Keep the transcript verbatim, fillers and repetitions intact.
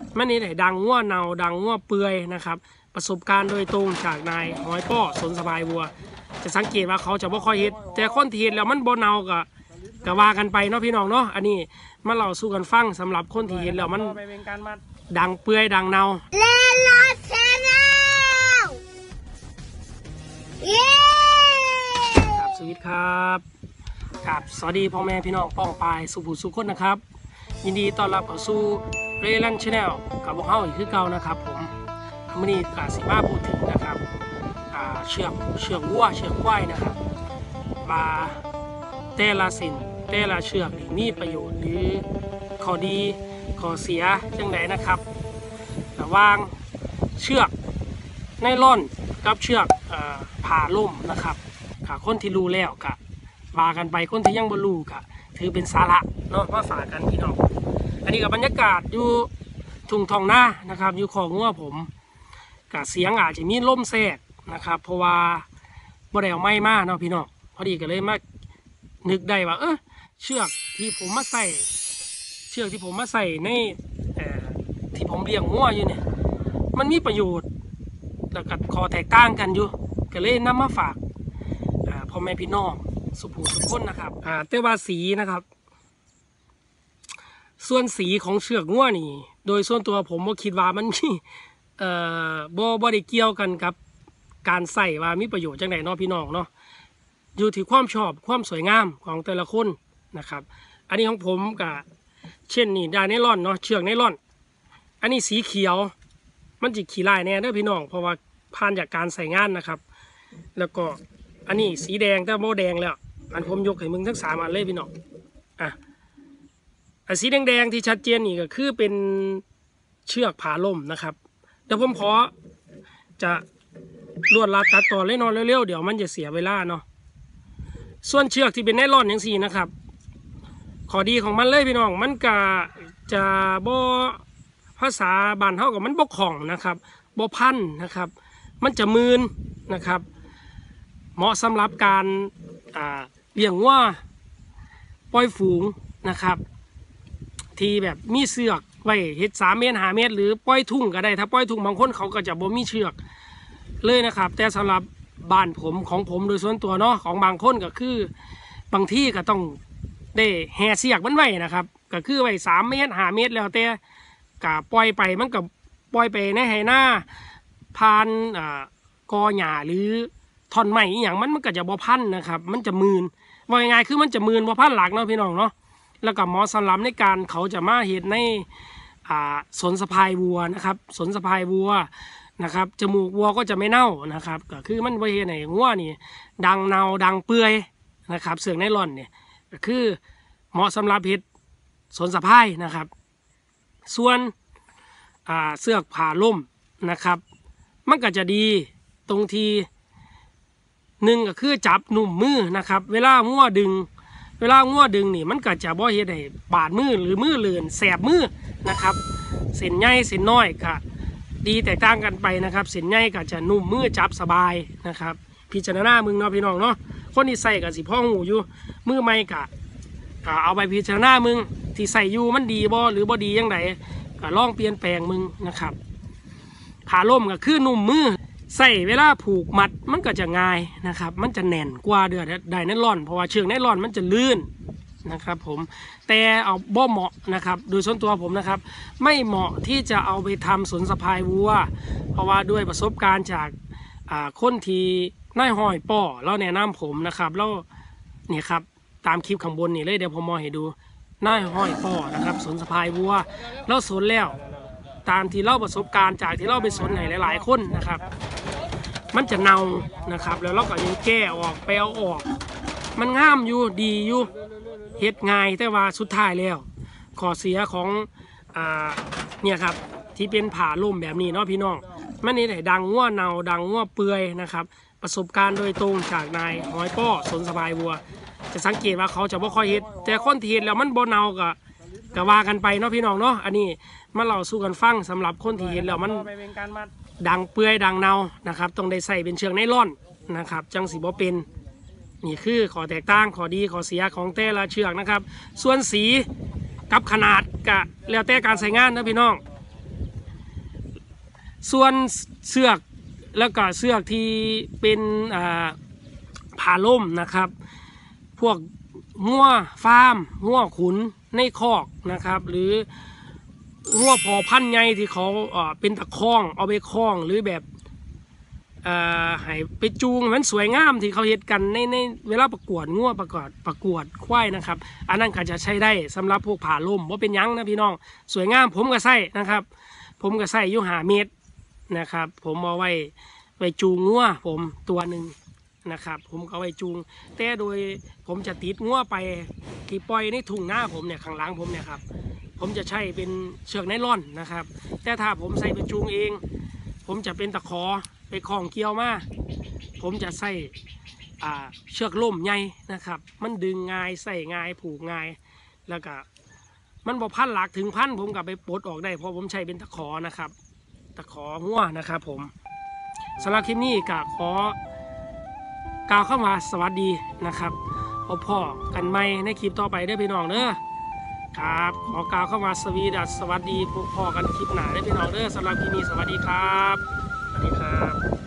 มันนี่ไหนดังงัวเนาดังงัวเปื่อยนะครับประสบการณ์โดยตรงจากนายหอยป้อสนสบายวัวจะสังเกตว่าเขาจะบ่ค่อยเฮ็ดแต่คนที่เฮ็ดแล้วมันบ่เนาก็ก็ว่ากันไปเนาะพี่น้องเนาะอันนี้มาเล่าสู่กันฟังสำหรับคนที่เฮ็ดแล้วมันดังเปื่อยดังเนาเลลาแชนแนลเย้ครับสวัสดีครับครับสวัสดีพ่อแม่พี่น้องป้องปายสุภูสุขคนนะครับยินดีต้อนรับเข้าสู่เรลันชาแนลกับพวกเขาอีกคือเก่านะครับผมวันนี้กาสิมาพูดถึงนะครับเชือกเชือกวัวเชือกควายนะครับว่าแต่ละสิ่งแต่ละเชือกมีประโยชน์หรือข้อดีข้อเสียจังไดนะครับระหว่างเชือกไนล่อนกับเชือกผ่าล่มนะครับคนที่รู้แล้วกะว่ากันไปคนที่ยังบ่รู้กะถือเป็นสาระเนาะมาฝากกันพี่น้องอันนี้กับบรรยากาศอยู่ทุ่งทองหน้านะครับอยู่ของงัวผมกับเสียงอาจจะมีลมแทรกนะครับเพราะว่าบ่ได้เอาไม้มาเนาะพี่น้องพอดีก็เลยมานึกได้ว่าเออเชือกที่ผมมาใส่เชือกที่ผมมาใส่ในที่ผมเลี้ยงงัวอยู่เนี่ยมันมีประโยชน์แล้วก็ข้อแตกต่างกันอยู่ก็เลยนำมาฝากพ่อแม่พี่น้องสุภูสุขคนนะครับแต่ว่าสีนะครับส่วนสีของเชือกงัวนี่โดยส่วนตัวผมก็คิดว่ามันมีเอ่อบ่บ่ได้เกี่ยวกันกับการใส่ว่ามีประโยชน์จังไดเนาะพี่น้องเนาะอยู่ที่ความชอบความสวยงามของแต่ละคนนะครับอันนี้ของผมกับเช่นนี่ได้ไนล่อนเนาะเชือกไนล่อนอันนี้สีเขียวมันจิขี้ลายแน่เด้อพี่น้องเพราะว่าผ่านจากการใส่งานนะครับแล้วก็อันนี้สีแดงแต่โมแดงแล้วอันผมยกให้มึงทั้งสามอันเลยพี่น้องอ่ะสีแดงๆที่ชัดเจนนี่ก็คือเป็นเชือกผาล่มนะครับเดี๋ยวผมขอจะลวดลาดตัดต่อเลยนอนเร็วๆเดี๋ยวมันจะเสียเวลาเนาะส่วนเชือกที่เป็นไนล่อนอย่างสี่นะครับข้อดีของมันเลยพี่น้องมันก็จะบ่ภาษาบ้านเฮากับมันบ่ของนะครับบ่พันนะครับมันจะมืนนะครับเหมาะสำหรับการเลี้ยงวัวปล่อยฝูงนะครับที่แบบมีเสือกไว้เฮ็ดสามเมตรห้าเมตรหรือปล่อยทุ่งก็ได้ถ้าปล่อยทุ่งบางคนเขาก็จะบ่มีเชือกเลยนะครับแต่สำหรับบ้านผมของผมโดยส่วนตัวเนาะของบางคนก็คือบางที่ก็ต้องได้แห่เสือกมันไว้นะครับก็คือไว้สามเมตรห้าเมตรแล้วแต่ก็ปล่อยไปมันก็ปล่อยไปในไหหน้าพานกอหญ้าหรือท่อนไม้อย่างมันมันก็จะบ่พันนะครับมันจะมืนว่ายังไงคือมันจะมืนบ่พันหลักเนาะพี่น้องเนาะแล้วก็เหมาะสำหรับในการเขาจะมาเห็นในสนสะพายวัวนะครับสนสะพายวัวนะครับจมูกวัวก็จะไม่เน่านะครับก็คือมันไว้ในงัวนี่ดังเนาดังเปื่อยนะครับเสือกไนล่อนเนี่ยก็คือเหมาะสำหรับเห็ดสนสะพายนะครับส่วนเสือกผ่าล่มนะครับมันก็จะดีตรงที่หนึ่งก็คือจับหนุ่มมือนะครับเวลางัวดึงเวลางัวดึงนี่มันก็จะบ่เฮ็ดให้บาดมือหรือมือเลื่อนแสบมือนะครับเส้นใหญ่เส้นน้อยก็ดีแตกต่างกันไปนะครับเส้นใหญ่ก็จะนุ่มมือจับสบายนะครับพิจารณามึงเนาะพี่น้องเนาะคนที่ใส่กับสิพ่อหูอยู่มือไม่กะก็เอาไปพิจารณามึงที่ใส่อยู่มันดีบ่หรือบ่ดียังไงก็ลองเปลี่ยนแปลงมึงนะครับขาล่มก็คือนุ่มมือใส่เวลาผูกมัดมันก็จะง่ายนะครับมันจะแน่นกว่าเดือดได้ไนล่อนเพราะว่าเชือกไนล่อนมันจะลื่นนะครับผมแต่เอาบ่เหมาะนะครับโดยส่วนตัวผมนะครับไม่เหมาะที่จะเอาไปทำสนสะพายวัวเพราะว่าด้วยประสบการณ์จากคนที่นายห้อยป้อเราแนะนำผมนะครับแล้วเนี่ยครับตามคลิปข้างบนนี่เลยเดี๋ยวผมมองให้ดูนายห้อยป้อนะครับสนสะพายวัวเราสนแล้วตามที่เล่าประสบการณ์จากที่เราไปสนไหนหลายๆคนนะครับมันจะเน่านะครับแล้วเราก็ยังแก้ออกไปเอาออกมันงามอยู่ดีอยู่เฮ็ดง่ายแต่ว่าสุดท้ายแล้วข้อเสียของอ่าเนี่ยครับที่เป็นผ่าล่มแบบนี้เนาะพี่น้องมันนี่ไหนดังงัวเน่าดังงัวเปื่อยนะครับประสบการณ์โดยตรงจากนายหอยป้อสนสบายวัวจะสังเกตว่าเขาจะบ่ค่อยเฮ็ดแต่คนที่เฮ็ดแล้วมันบ่เน่าก็ก็ว่ากันไปเนาะพี่น้องเนาะอันนี้มาเล่าสู่กันฟังสำหรับคนที่เห็นแล้วมันดังเปื่อยดังเนานะครับต้องได้ใส่เป็นเชือกไนล่อนนะครับจังสีบ่เป็นนี่คือข้อแตกต่างข้อดีข้อเสียของแต่ละเชือกนะครับส่วนสีกับขนาดก็แล้วแต่การใส่งานนะพี่น้องส่วนเสือกแล้วก็เสือกที่เป็นผ่าล่มนะครับพวกงัวฟาร์มงัวขุนในคอกนะครับหรืองัวพอพันธุ์ใหญ่ที่เขาเอ่อเป็นตะข้องเอาไปคล้องหรือแบบเอ่อให้ไปจูงมันสวยงามที่เขาเฮ็ดกันในในเวลาประกวดงัวประกวดประกวดควายนะครับอันนั้นก็จะใช้ได้สำหรับพวกผ่าล่มว่าเป็นยังนะพี่น้องสวยงามผมก็ใส่นะครับผมก็ใส่อยู่หาเมตรนะครับผมเอาไว้ไว้จูงงัวผมตัวหนึ่งนะครับผมก็ไว้จูงแต่โดยผมจะติดงัวไปที่ปล่อยในทุ่งหน้าผมเนี่ยข้างหลังผมเนี่ยครับผมจะใช้เป็นเชือกไนล่อนนะครับแต่ถ้าผมใส่ไปจูงเองผมจะเป็นตะขอไปคล้องเกี่ยวมาผมจะใส่เชือกล่มใหญ่นะครับมันดึงง่ายใส่ง่ายผูกง่ายแล้วก็มันบอกพันหลักถึงพันผมกับไปปลดออกได้เพราะผมใช้เป็นตะขอนะครับตะขอหัวนะครับผมสำหรับคลิปนี้ก็ขอกล่าวเข้ามาสวัสดีนะครับพบพ่อกันใหม่ในคลิปต่อไปได้พี่น้องเด้อครับขอกล่าวเข้ามาสวีดัสสวัสดีพบพ่อกันคลิปหน้าได้พี่น้องเด้อสำหรับคลิปนี้สวัสดีครับสวัสดีครับ